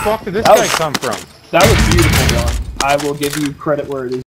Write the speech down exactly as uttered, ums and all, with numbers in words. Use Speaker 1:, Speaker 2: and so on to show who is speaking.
Speaker 1: fuck did this
Speaker 2: That
Speaker 1: guy
Speaker 2: was-
Speaker 1: come from?
Speaker 2: That was beautiful, John. I will give you credit where it is